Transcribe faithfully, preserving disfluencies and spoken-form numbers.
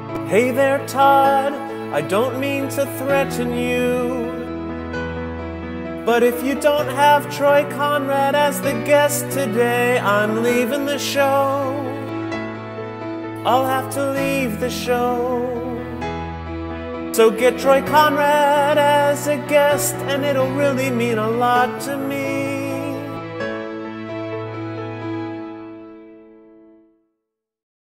Hey there, Todd, I don't mean to threaten you, but if you don't have Troy Conrad as the guest today, I'm leaving the show. I'll have to leave the show. So get Troy Conrad as a guest, and it'll really mean a lot to me.